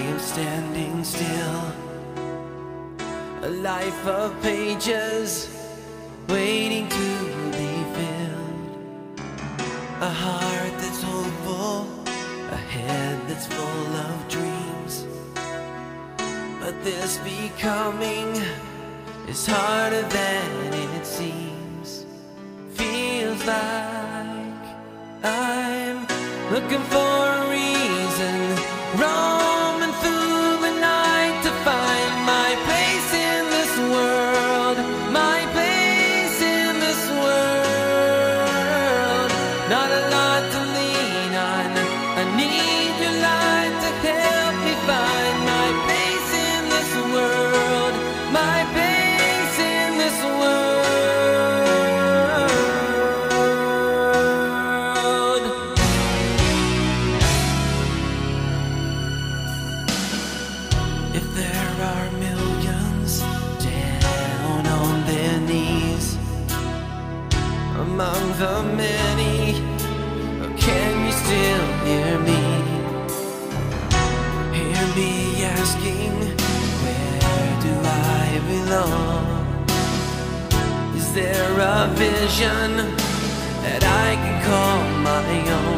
am standing still, a life of pages waiting to be filled, a heart that's hopeful, a head that's full of dreams. But this becoming is harder than it seems. Feels like I'm looking for a reason, roaming through the night to find my place in this world, my place in this world. Not a lot to lean on, I need your light to help me find my place in this world, my place in this world. If there are millions down on their knees among the many, can you still hear me? Hear me asking, where do I belong? Is there a vision that I can call my own?